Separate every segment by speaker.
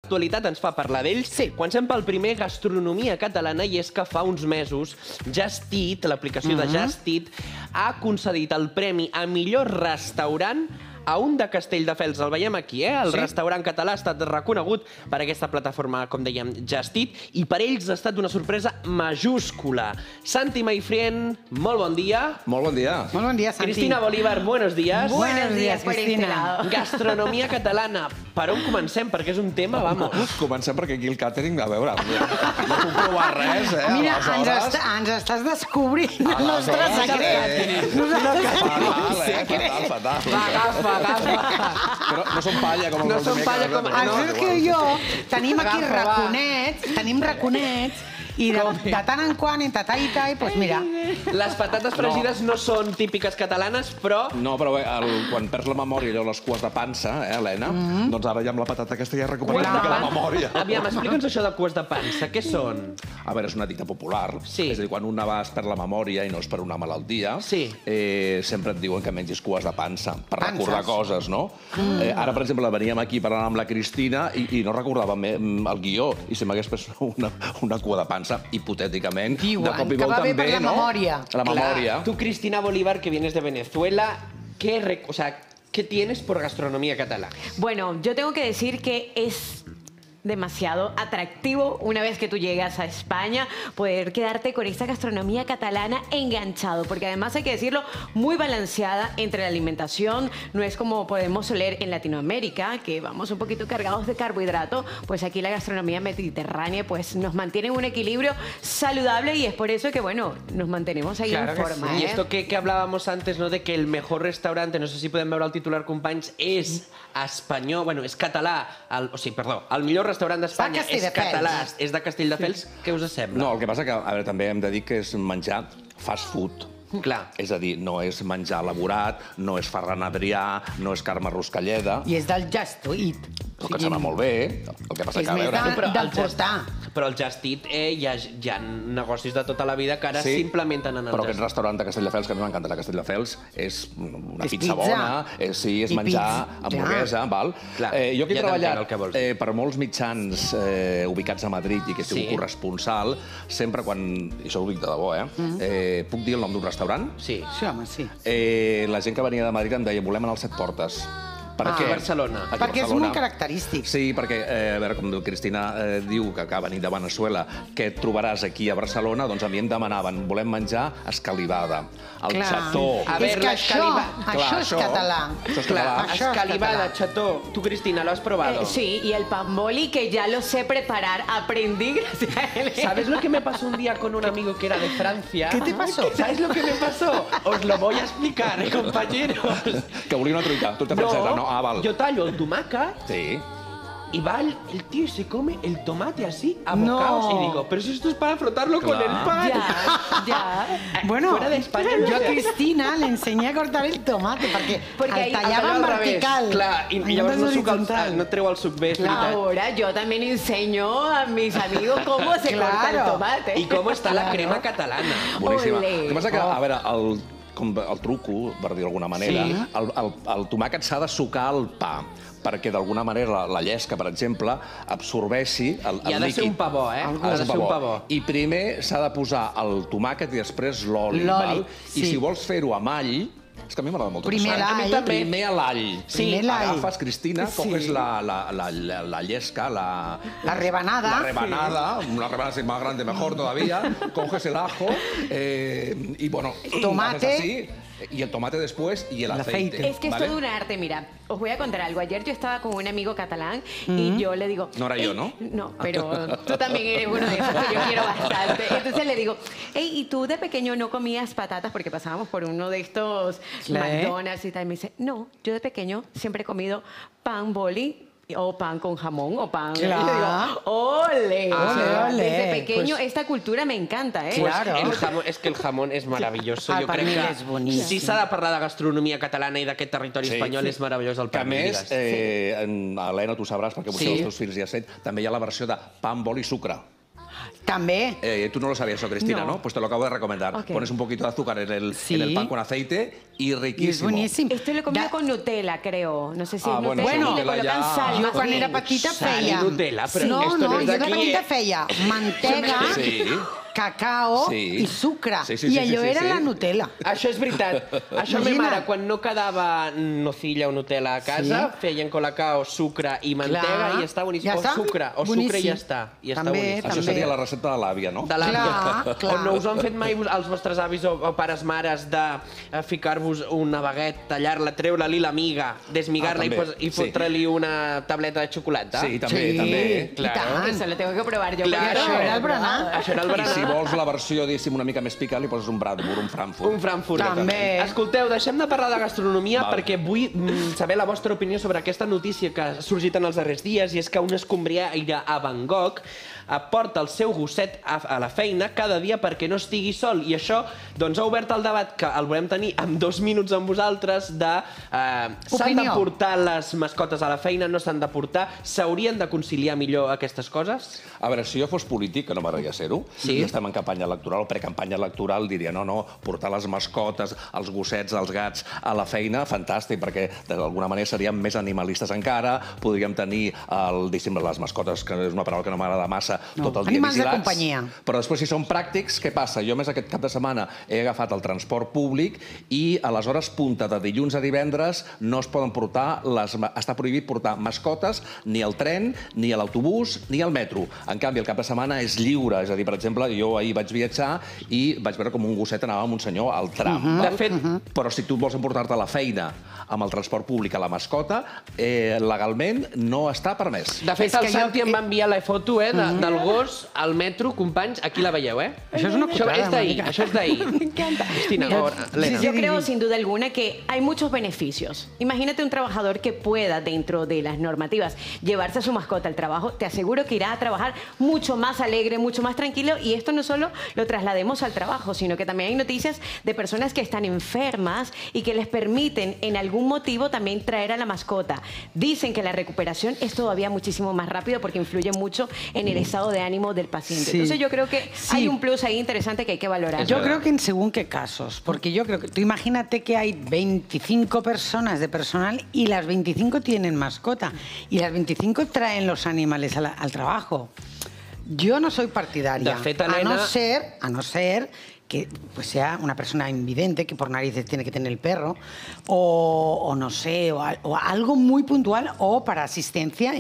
Speaker 1: l'actualitat ens fa parlar d'ells. Comencem pel primer, gastronomia catalana, i és que fa uns mesos Just Eat, l'aplicació de Just Eat, ha concedit el premi a millor restaurant a un de Castelldefels. El veiem aquí, el restaurant català ha estat reconegut per aquesta plataforma, com dèiem, Just Eat, i per ells ha estat una sorpresa majúscula. Santi Maifrien, molt bon dia.
Speaker 2: Molt bon dia.
Speaker 3: Molt bon dia, Santi.
Speaker 1: Cristina Bolívar, buenos días.
Speaker 3: Buenos días, Cristina.
Speaker 1: Gastronomia catalana. Per on comencem? Perquè és un tema, vamos.
Speaker 2: Comencem perquè aquí el càtering, a veure, no puc provar res,
Speaker 3: Mira, ens estàs descobrint el nostre secret.
Speaker 2: Fatal. Però no som palla com el
Speaker 1: No som palla com...
Speaker 3: És que jo tenim aquí raconets, i de tant en quant, en tatai, doncs mira.
Speaker 1: Les patates fregides no són típiques catalanes, però...
Speaker 2: No, però bé, quan perds la memòria, allò, les cues de pansa, Helena, doncs ara ja amb la patata aquesta ja he recuperat una mica la memòria.
Speaker 1: Aviam, explica'ns això de cues de pansa. Què són?
Speaker 2: A veure, és una dita popular. És a dir, quan una va es perd la memòria i no és per una malaltia, sempre et diuen que mengis cues de pansa, per recordar coses, no? Ara, per exemple, veníem aquí parlant amb la Cristina i no recordàvem el guió, i si m'hagués pres una cua de pansa, hipotèticament, de cop i volta també, no? La memòria.
Speaker 1: Tú, Cristina Bolívar, que vienes de Venezuela, ¿qué tienes por gastronomía catalana?
Speaker 4: Bueno, yo tengo que decir que es demasiado atractivo una vez que tú llegas a España poder quedarte con esta gastronomía catalana enganchado, porque además hay que decirlo, muy balanceada entre la alimentación. No es como podemos oler en Latinoamérica, que vamos un poquito cargados de carbohidrato. Pues aquí la gastronomía mediterránea pues nos mantiene en un equilibrio saludable, y es por eso que, bueno, nos mantenemos ahí en forma.
Speaker 1: Y esto que hablábamos antes, ¿no?, de que el mejor restaurante, no sé si podem veure el titular, companys, és espanyol, bueno, és català, el millor restaurant d'Espanya és català, és de Castelldefels. Què us sembla?
Speaker 2: No, el que passa que, a veure, també hem de dir que és menjar fast food.
Speaker 1: Clar.
Speaker 2: És a dir, no és menjar elaborat, no és Ferran Adrià, no és Carme Ruscalleda.
Speaker 3: I és del Just Eat.
Speaker 2: Però que sembla molt bé. El que passa que, a veure...
Speaker 3: És més del portar.
Speaker 1: Però al Just Eat hi ha negocis de tota la vida que ara s'implementen en el Just Eat.
Speaker 2: Però aquest restaurant de Castelldefels, que a mi m'encanta de Castelldefels, és una pizza bona, és menjar hamburguesa, val? Jo que he treballat per molts mitjans ubicats a Madrid i que he sigut corresponsal, sempre quan, i això ho dic de debò, puc dir el nom d'un restaurant?
Speaker 1: Sí.
Speaker 3: Sí, home, sí.
Speaker 2: La gent que venia de Madrid em deia, volem anar al Set Portes.
Speaker 1: Aquí a Barcelona.
Speaker 3: Perquè és molt característic.
Speaker 2: Sí, perquè, a veure, com Cristina diu que ha venit de Venezuela, què et trobaràs aquí a Barcelona? Doncs a mi em demanaven, volem menjar escalivada, el xató.
Speaker 3: És que això és català.
Speaker 2: Això és català.
Speaker 1: Escalivada, xató. Tu, Cristina, ¿lo has probado?
Speaker 4: Sí, y el pan boli, que ya lo sé preparar, aprendí gracias a él.
Speaker 1: ¿Sabes lo que me pasó un día con un amigo que era de Francia?
Speaker 3: ¿Qué te pasó?
Speaker 1: ¿Sabes lo que me pasó? Os lo voy a explicar, compañeros.
Speaker 2: Que volia una truita francesa, no? Ah, val.
Speaker 1: Yo tallo el tomàquet.
Speaker 2: Sí.
Speaker 1: Y va el tío y se come el tomate así, a bocados. Y digo, pero si esto es para frotarlo con el pan.
Speaker 4: Ya.
Speaker 3: Bueno,
Speaker 1: fuera de España,
Speaker 3: jo a Cristina le enseñé a cortar el tomate perquè el tallava en vertical.
Speaker 1: Clar, i llavors no treu el suc bé, és veritat.
Speaker 4: Ahora yo también enseño a mis amigos cómo se corta el tomate.
Speaker 1: I com està la crema catalana.
Speaker 2: Boníssima. El que passa que, a veure, el truco, per dir d'alguna manera, el tomàquet s'ha de sucar al pa, perquè d'alguna manera la llesca, per exemple, absorbeixi el líquid.
Speaker 1: I ha de ser un pa bo,
Speaker 2: Ha de ser un pa bo. I primer s'ha de posar el tomàquet i després l'oli. I si vols fer-ho amb all, és que a mi m'agrada molt tot
Speaker 3: Primer
Speaker 2: això. Primer l'all.
Speaker 3: Sí.
Speaker 2: Agafes, Cristina, coges la llesca, la
Speaker 3: rebanada.
Speaker 2: La rebanada, una rebanada si más grande mejor todavía. Coges el ajo y, bueno,
Speaker 3: tomate.
Speaker 2: Así, y el tomate después y el aceite.
Speaker 4: Es que es todo un arte, mira. Os voy a contar algo. Ayer yo estaba con un amigo catalán y yo le digo...
Speaker 2: No era yo, ¿no?
Speaker 4: No, pero tú también eres uno de esos que yo quiero bastante. Entonces le digo, hey, ¿y tú de pequeño no comías patatas? Porque pasábamos por uno de estos McDonald's y tal. Y me dice, no, yo de pequeño siempre he comido pan boli o pan con jamón, o pan...
Speaker 3: Claro.
Speaker 4: Y yo digo, ¡ole!
Speaker 3: Ole.
Speaker 4: Desde pequeño esta cultura me encanta, ¿eh?
Speaker 3: Claro.
Speaker 1: És que el jamón és meravelloso. Jo
Speaker 3: per
Speaker 1: crec
Speaker 3: mi
Speaker 1: que
Speaker 3: és boníssim.
Speaker 1: si s'ha de parlar de gastronomia catalana i d'aquest territori espanyol, és meravellós el
Speaker 2: Que a
Speaker 1: pa.
Speaker 2: més, Helena, tu sabràs, perquè potser els teus fills ja has fet, també hi ha la versió de pa amb oli i sucre.
Speaker 3: También.
Speaker 2: Tú no lo sabías eso, Cristina, ¿no? Pues te lo acabo de recomendar. Pones un poquito de azúcar en el pan con aceite y riquísimo.
Speaker 3: Es buenísimo.
Speaker 4: Esto lo he comido con Nutella, creo. No sé si es Nutella.
Speaker 3: Bueno,
Speaker 4: le colocan sal.
Speaker 3: yo quan era petita feia...
Speaker 1: Nutella, però
Speaker 3: no,
Speaker 1: esto no
Speaker 3: no,
Speaker 1: és
Speaker 3: jo de
Speaker 1: d'aquí,
Speaker 3: petita feia mantega, cacao i sucre. I allò era la Nutella.
Speaker 1: Això és veritat. Això ma mare, quan no quedava nocilla o Nutella a casa, feien colacao, sucre i mantega i està boníssim. O sucre i ja està.
Speaker 2: Això seria la recepta de l'àvia, no?
Speaker 1: De l'àvia. O no us han fet mai els vostres avis o pares mares de ficar-vos una baguette, tallar-la, treure-li la miga, desmigar-la i fotre-li una tableta de xocolata?
Speaker 2: Sí, també.
Speaker 4: Eso lo tengo que probar yo.
Speaker 3: Això era el berenar.
Speaker 2: I si vols la versió, diguéssim, una mica més picant, li poses un Bradburg, un Frankfurt.
Speaker 1: Un Frankfurt.
Speaker 3: També.
Speaker 1: Escolteu, deixem de parlar de gastronomia perquè vull saber la vostra opinió sobre aquesta notícia que ha sorgit en els darrers dies, i és que un escombriaire a Bangkok porta el seu gosset a la feina cada dia perquè no estigui sol. I això doncs, ha obert el debat, que el volem tenir en 2 minuts amb vosaltres, de s'han de portar les mascotes a la feina, no s'han de portar, s'haurien de conciliar millor aquestes coses?
Speaker 2: A veure, si jo fos polític, que no m'agradaria ser-ho, i estem en campanya electoral o precampanya electoral, diria no, portar les mascotes, els gossets, els gats a la feina, fantàstic, perquè d'alguna manera seríem més animalistes encara, podríem tenir les mascotes, que és una paraula que no m'agrada massa, tot el dia vigilats. Però després, si són pràctics, què passa? Jo, més aquest cap de setmana, he agafat el transport públic i a les hores punta de dilluns a divendres no es poden portar, està prohibit portar mascotes ni al tren, ni a l'autobús, ni al metro. En canvi, el cap de setmana és lliure. És a dir, per exemple, jo ahir vaig viatjar i vaig veure com un gosset anava amb un senyor al tram.
Speaker 1: De fet,
Speaker 2: però si tu vols emportar-te a la feina amb el transport públic a la mascota, legalment no està permès.
Speaker 1: De fet, el Santi em va enviar la foto del gos al metro, companys, aquí la veieu,
Speaker 3: Això és una cucharada.
Speaker 1: Això és d'ahir.
Speaker 4: Me encanta.
Speaker 1: Cristina, Lena.
Speaker 4: Yo creo sin duda alguna que hay muchos beneficios. Imagínate un trabajador que pueda, dentro de las normativas, llevarse a su mascota al trabajo. Te aseguro que irá a trabajar mucho más alegre, mucho más tranquilo. Y esto no solo lo traslademos al trabajo, sino que también hay noticias de personas que están enfermas y que les permiten en algún motivo también traer a la mascota. Dicen que la recuperación es todavía muchísimo más rápido porque influye mucho en el estado de ánimo del paciente. Entonces yo creo que hay un plus ahí interesante que hay que valorar.
Speaker 3: Yo creo que en según qué casos, porque yo creo que tú imagínate que hay 25 personas de personal y las 25 tienen mascota y las 25 traen los animales al trabajo. Yo no soy partidaria,
Speaker 1: de fet, Elena...
Speaker 3: a no ser que pues, sea una persona invidente que por narices tiene que tener el perro, o no sé, o algo muy puntual, o para asistencia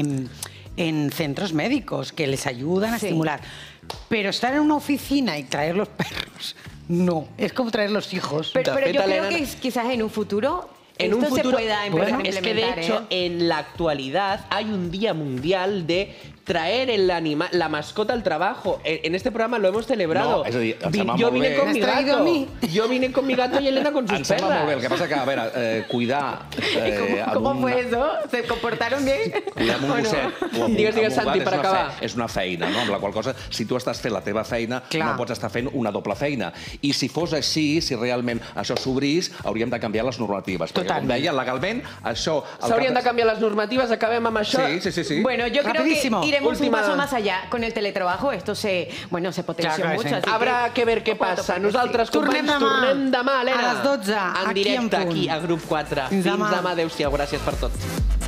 Speaker 3: en centros médicos que les ayudan a estimular. Pero estar en una oficina y traer los perros, no. Es como traer los hijos.
Speaker 4: Pero yo creo que quizás en un futuro esto se pueda empezar a implementar.
Speaker 1: Es que, de hecho, en la actualidad hay un día mundial de traer la mascota al trabajo. En este programa lo hemos celebrado.
Speaker 2: No, és a dir,
Speaker 1: yo vine con mi gato. Yo vine con mi gato y Elena con sus perras.
Speaker 2: Em sembla molt bé. El que passa que, a veure, cuidar...
Speaker 4: ¿Cómo fue eso? ¿Se comportaron bien?
Speaker 2: Cuidar amb un gosset o amb
Speaker 1: Digues, Santi, per acabar.
Speaker 2: És una feina, no? Amb la qual cosa, si tu estàs fent la teva feina, no pots estar fent una doble feina. I si fos així, si realment això s'obrís, hauríem de canviar les normatives. Perquè, com deia, legalment, això...
Speaker 1: S'haurien de canviar les normatives, acabem amb això.
Speaker 2: Sí.
Speaker 4: Bueno, yo creo que iremos un paso más allá. Con el teletrabajo esto se potenció mucho.
Speaker 1: Habrá que ver què passa. Nosaltres, companys, tornem demà, Elena.
Speaker 3: A les 12,
Speaker 1: en directe, aquí, a Grup 4. Fins demà. Adéu-siau, gràcies per tot.